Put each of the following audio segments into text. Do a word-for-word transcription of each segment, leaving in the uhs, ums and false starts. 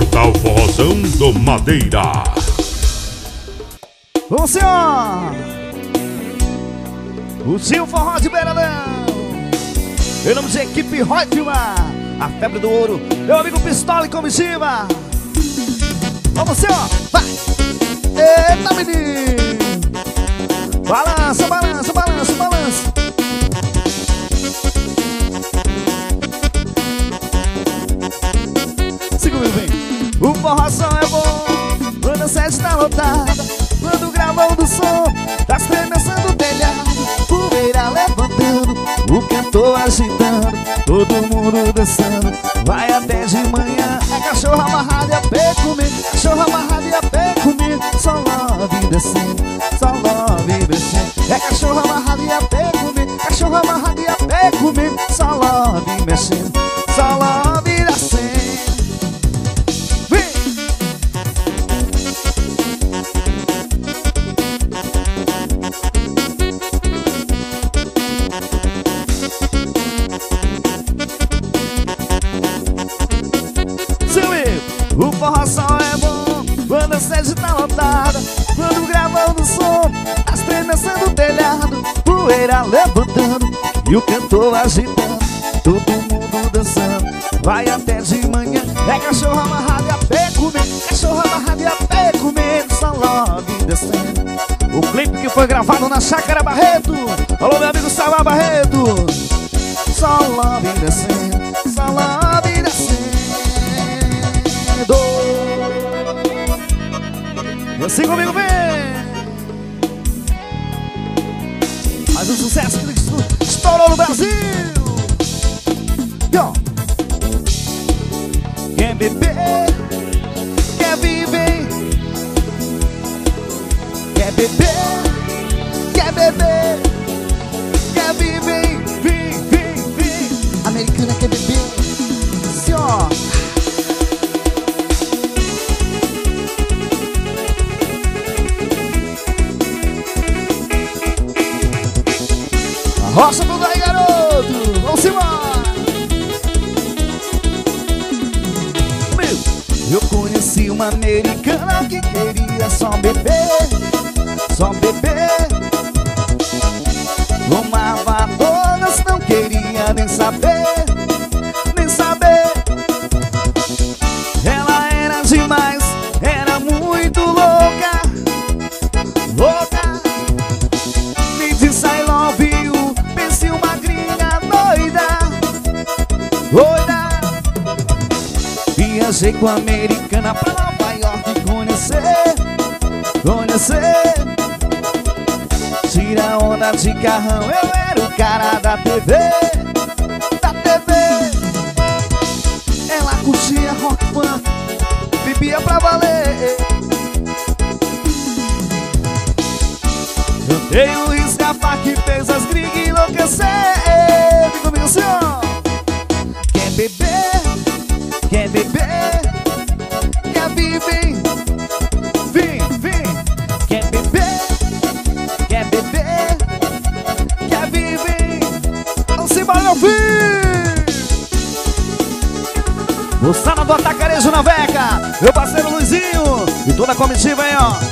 Portal Forrozão do Madeira. O senhor, o tio Forró de Beiradão, em nome de equipe Roy Filmar, a febre do ouro, meu amigo Pistola e Comitiva. Vamos, senhor, vai! Eita, menino! Balança, balança, balança, balança. Segura, vem. O forrozão é bom quando a sede tá lotada, quando gravando o som tá estremecendo o telhado, poeira levantando, o cantor agitando, todo mundo dançando, vai até de manhã. É cachorro amarrado e a pé comigo, cachorro amarrado e a pé comigo, só love descendo, só love descendo. É cachorro amarrado e a pé comigo, cachorro amarrado e a pé comigo, só love mexendo, só love descendo. O forrozão é bom quando a sede tá lotada, quando gravando o som tá estremecendo o telhado, poeira levantando e o cantor agitando, todo mundo dançando, vai até de manhã. É cachorro amarrado e a pé comigo, cachorro amarrado e a pé comigo, só love descendo. O clipe que foi gravado na Chácara Barreto, alô meu amigo Salva Barreto, só love descendo, só love descendo. Assim comigo, vem! Mais um sucesso que estourou no Brasil! Yo. Quer beber, quer viver, quer beber, quer beber, quer viver, vem, vem, vem. Americana quer beber, assim ó. Roça tudo aí, garoto! Vamos embora! Meu, eu conheci uma americana que queria só beber, só beber. Tomava todas, não queria nem saber, nem saber. Ela era demais, era muito louca, louca. Me disse I love you. Doida. Viajei com a americana pra Nova York conhecer, conhecer. Tira onda de carrão, eu era o cara da T V, da T V. Ela curtia rock funk, bebia pra valer. Eu dei o risca-pá que fez as gringas enlouquecer. Vem comigo, senhor. Quer beber, quer beber, quer viver, vem, vem. Quer beber, quer beber, quer viver. Vamos embora, meu filho. O Sana do Atacarejo na Veca, meu parceiro Luizinho e toda a comitiva aí, ó.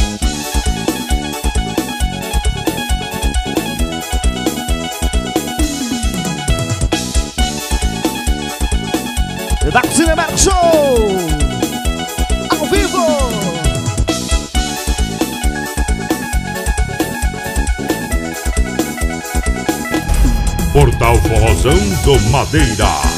Da Cinema Show ao vivo. Portal Forrozão do Madeira.